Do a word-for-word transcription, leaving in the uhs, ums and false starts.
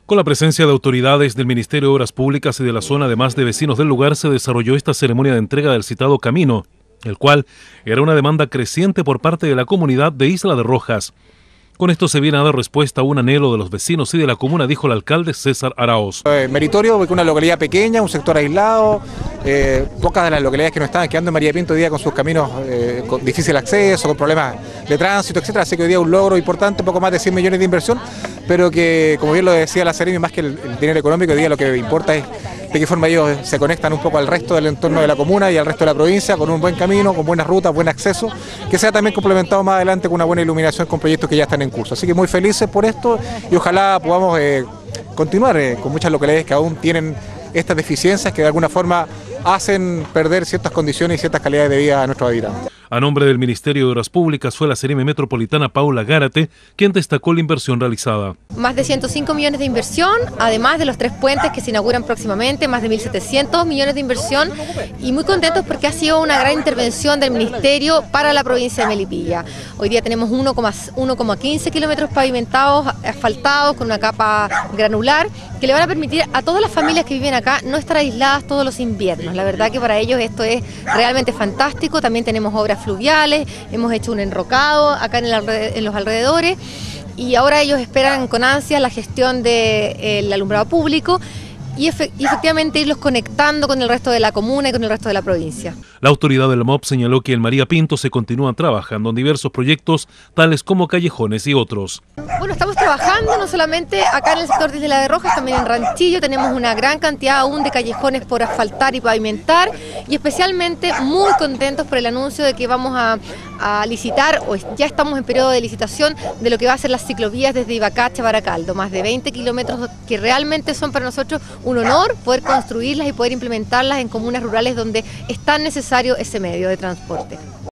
Con la presencia de autoridades del Ministerio de Obras Públicas y de la zona, además de vecinos del lugar, se desarrolló esta ceremonia de entrega del citado camino, el cual era una demanda creciente por parte de la comunidad de Isla de Rojas. Con esto se viene a dar respuesta a un anhelo de los vecinos y de la comuna, dijo el alcalde César Araoz. Eh, meritorio porque una localidad pequeña, un sector aislado, eh, pocas de las localidades que nos estaban quedando en María Pinto hoy día con sus caminos eh, con difícil acceso, con problemas de tránsito, etcétera. Así que hoy día un logro importante, poco más de cien millones de inversión, pero que, como bien lo decía la Seremi, más que el, el dinero económico, hoy día lo que importa es de qué forma ellos se conectan un poco al resto del entorno de la comuna y al resto de la provincia con un buen camino, con buenas rutas, buen acceso, que sea también complementado más adelante con una buena iluminación con proyectos que ya están en curso. Así que muy felices por esto y ojalá podamos eh, continuar eh, con muchas localidades que aún tienen estas deficiencias que de alguna forma hacen perder ciertas condiciones y ciertas calidades de vida a nuestros habitantes. A nombre del Ministerio de Obras Públicas fue la Seremi Metropolitana Paula Gárate quien destacó la inversión realizada. Más de ciento cinco millones de inversión, además de los tres puentes que se inauguran próximamente, más de mil setecientos millones de inversión, y muy contentos porque ha sido una gran intervención del Ministerio para la provincia de Melipilla. Hoy día tenemos uno coma quince kilómetros pavimentados, asfaltados, con una capa granular, que le van a permitir a todas las familias que viven acá no estar aisladas todos los inviernos. La verdad que para ellos esto es realmente fantástico. También tenemos obras fluviales, hemos hecho un enrocado acá en, el alred- en los alrededores y ahora ellos esperan con ansia la gestión del alumbrado público y, efe- y efectivamente irlos conectando con el resto de la comuna y con el resto de la provincia. La autoridad del M O P señaló que en María Pinto se continúan trabajando en diversos proyectos tales como callejones y otros. Bueno, estamos trabajando no solamente acá en el sector de Isla de Rojas, también en Ranchillo tenemos una gran cantidad aún de callejones por asfaltar y pavimentar y especialmente muy contentos por el anuncio de que vamos a, a licitar, o ya estamos en periodo de licitación, de lo que va a ser las ciclovías desde Ibacache a Baracaldo, más de veinte kilómetros que realmente son para nosotros un honor poder construirlas y poder implementarlas en comunas rurales donde es tan necesario ese medio de transporte.